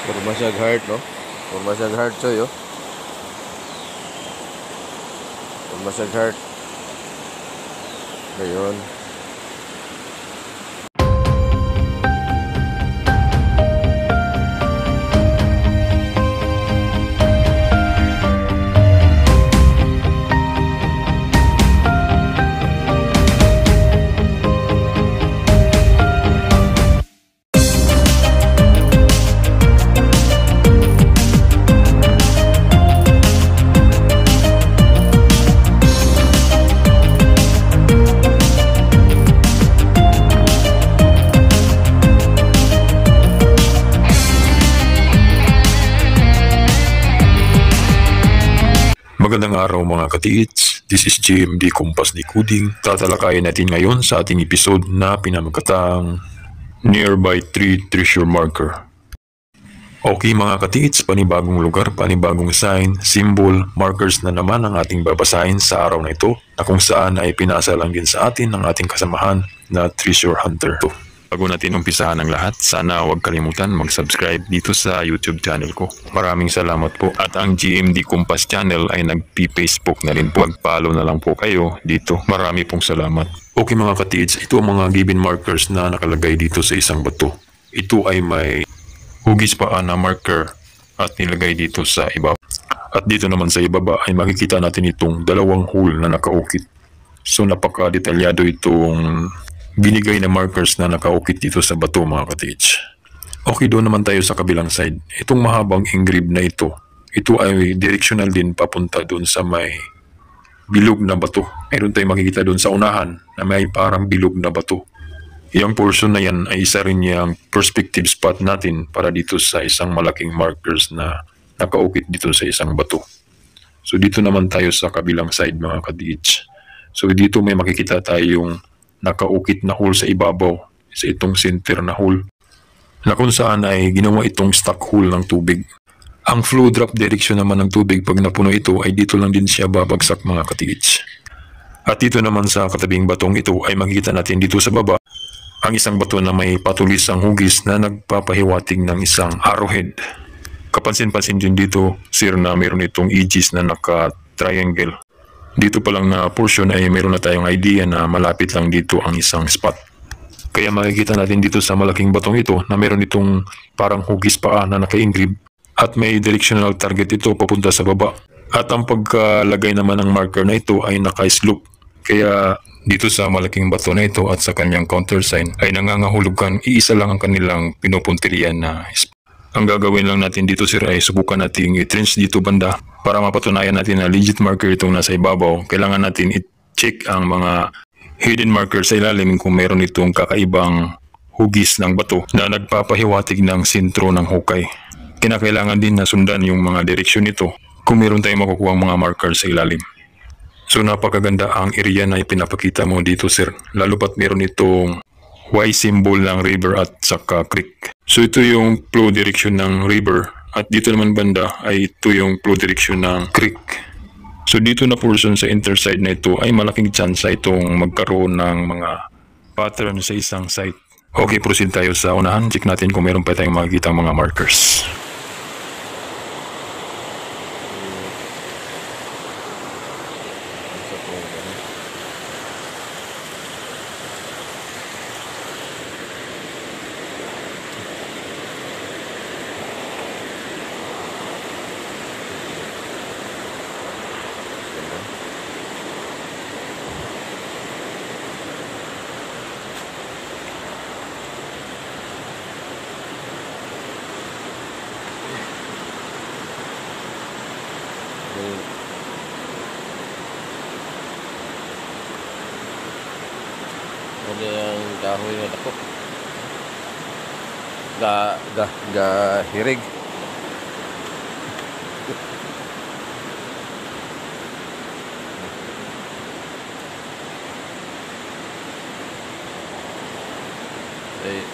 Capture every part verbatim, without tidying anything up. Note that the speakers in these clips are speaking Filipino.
Forma siyang heart, no? Forma siyang heart, Choy, oh. Forma siyang heart. Ngayon. Magandang araw mga katiits, this is J M D Kumpas Decoding. Tatalakayin natin ngayon sa ating episode na pinamagatang Nearby Tree Treasure Marker. Okay mga katiits, panibagong lugar, panibagong sign, symbol, markers na naman ang ating babasahin sa araw na ito na kung saan ay pinasa lang din sa atin ng ating kasamahan na Treasure Hunter. Bago natin umpisahan ang lahat, sana huwag kalimutan mag-subscribe dito sa YouTube channel ko. Maraming salamat po. At ang G M D Kumpas channel ay nag-Facebook na rin po. Mag-follow na lang po kayo dito. Marami pong salamat. Okay mga katids, ito ang mga given markers na nakalagay dito sa isang bato. Ito ay may hugis paa na marker at nilagay dito sa ibaba. At dito naman sa ibaba ay makikita natin itong dalawang hole na nakaukit. So napaka-detalyado itong binigay na markers na nakaukit dito sa bato mga katids. Okay, doon naman tayo sa kabilang side. Itong mahabang engrave na ito, ito ay directional din papunta doon sa may bilog na bato. Mayroon tayong makikita doon sa unahan na may parang bilog na bato. Yung portion na yan ay isa rin yung perspective spot natin para dito sa isang malaking markers na nakaukit dito sa isang bato. So dito naman tayo sa kabilang side mga katids. So dito may makikita tayong nakaukit na hole sa ibabaw sa itong center na hole na kung saan ay ginawa itong stock hole ng tubig. Ang flow drop direction naman ng tubig pag napuno ito ay dito lang din siya babagsak mga katiits. At dito naman sa katabing batong ito ay makikita natin dito sa baba ang isang bato na may patulis ang hugis na nagpapahiwatig ng isang arrowhead. Kapansin-pansin din dito sir na mayroon itong edges na naka-triangle. Dito pa lang na portion ay mayroon na tayong idea na malapit lang dito ang isang spot. Kaya makikita natin dito sa malaking batong ito na mayroon itong parang hugis paa na naka-engrave at may directional target ito papunta sa baba. At ang pagkalagay naman ng marker na ito ay naka-slope. Kaya dito sa malaking bato na ito at sa kanyang countersign ay nangangahulugan iisa lang ang kanilang pinupuntirian na spot. Ang gagawin lang natin dito sir ay subukan natin i-trench dito banda para mapatunayan natin na legit marker itong nasa ibabaw. Kailangan natin i-check ang mga hidden marker sa ilalim kung meron itong kakaibang hugis ng bato na nagpapahiwatig ng sentro ng hukay. Kinakailangan din na sundan yung mga direksyon nito kung meron tayong makukuha mga marker sa ilalim. So napakaganda ang area na ipinapakita mo dito sir, lalo pat meron itong Y symbol ng river at saka creek. So ito yung flow direction ng river at dito naman banda ay ito yung flow direction ng creek. So dito na portion sa interside na ito ay malaking chance itong magkaroon ng mga pattern sa isang site. Okay, proceed tayo sa unahan. Check natin kung meron pa tayong makikita mga markers. Ano yung kahoy na dako? Ga, ga, ga, hirig. Eh,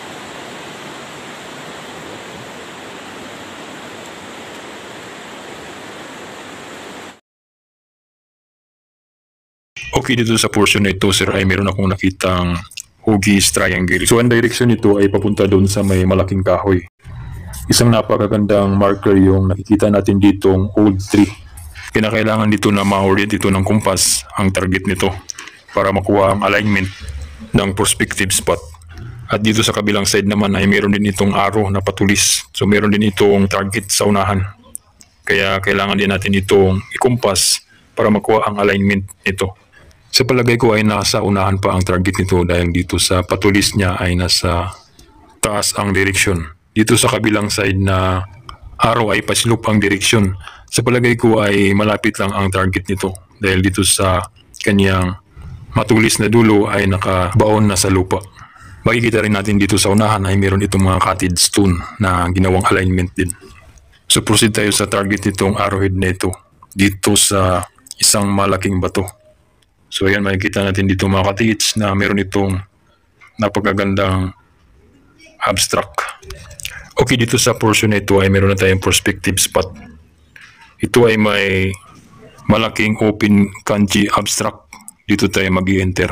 Okay, dito sa portion na ito, sir, ay meron akong nakitang hugis triangle. So, ang direction nito ay papunta doon sa may malaking kahoy. Isang napakagandang marker yung nakikita natin ditong old tree. Kinakailangan dito na ma-orient ito ng compass ang target nito para makuha ang alignment ng prospective spot. At dito sa kabilang side naman ay meron din itong arrow na patulis. So meron din itong target sa unahan. Kaya kailangan din natin itong i-compass para makuha ang alignment nito. Sa palagay ko ay nasa unahan pa ang target nito dahil dito sa patulis niya ay nasa taas ang direksyon. Dito sa kabilang side na arrow ay pasilop ang direksyon. Sa palagay ko ay malapit lang ang target nito dahil dito sa kanyang matulis na dulo ay nakabaon na sa lupa. Makikita rin natin dito sa unahan ay meron itong mga cutted stone na ginawang alignment din. So proceed tayo sa target nitong arrowhead na ito dito sa isang malaking bato. So ayan, makikita natin dito mga katiits na meron itong napagagandang abstract. Okay, dito sa portion na ito ay meron na tayong prospective spot. Ito ay may malaking open kanji abstract. Dito tayo mag-i-enter.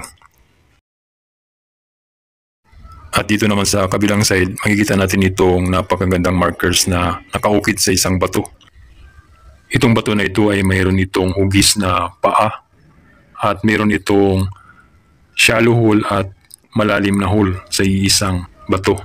At dito naman sa kabilang side, makikita natin itong napakagandang markers na nakaukit sa isang bato. Itong bato na ito ay mayroon itong hugis na paa at mayroon itong shallow hole at malalim na hole sa isang bato.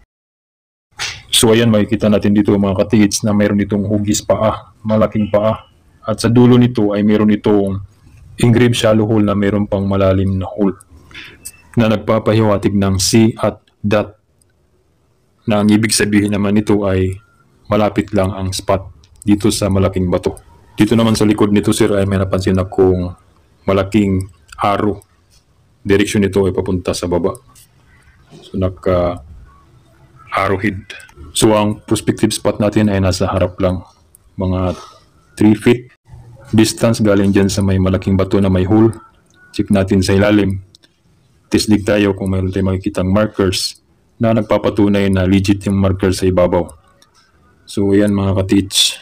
So ayan, makikita natin dito mga katiits na mayroon itong hugis paa, malaking paa. At sa dulo nito ay mayroon itong engraved shallow hole na mayroon pang malalim na hole na nagpapahiwatig ng C at dot na ang ibig sabihin naman nito ay malapit lang ang spot dito sa malaking bato. Dito naman sa likod nito sir ay may napansin akong malaking arrow. Direksyon nito ay papunta sa baba. So naka arrowhead. So ang prospective spot natin ay nasa harap lang, mga three feet distance galing dyan sa may malaking bato na may hole. Check natin sa ilalim. Tisdig tayo kung mayroon tayong makikitang markers na nagpapatunay na legit yung marker sa ibabaw. So ayan mga ka-teach.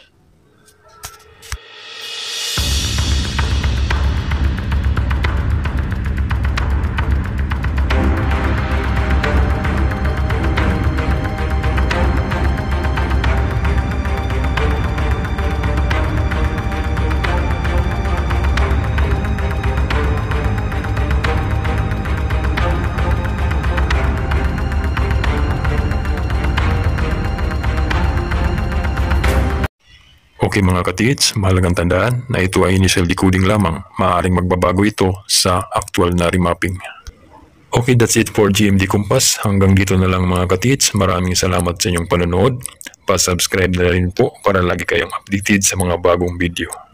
Okay mga ka-teach, mahalagang tandaan na ito ay initial decoding lamang. Maaaring magbabago ito sa actual na remapping. Okay, that's it for G M D Compass. Hanggang dito na lang mga ka-teach. Maraming salamat sa inyong panonood. Pa-subscribe na rin po para lagi kayong updated sa mga bagong video.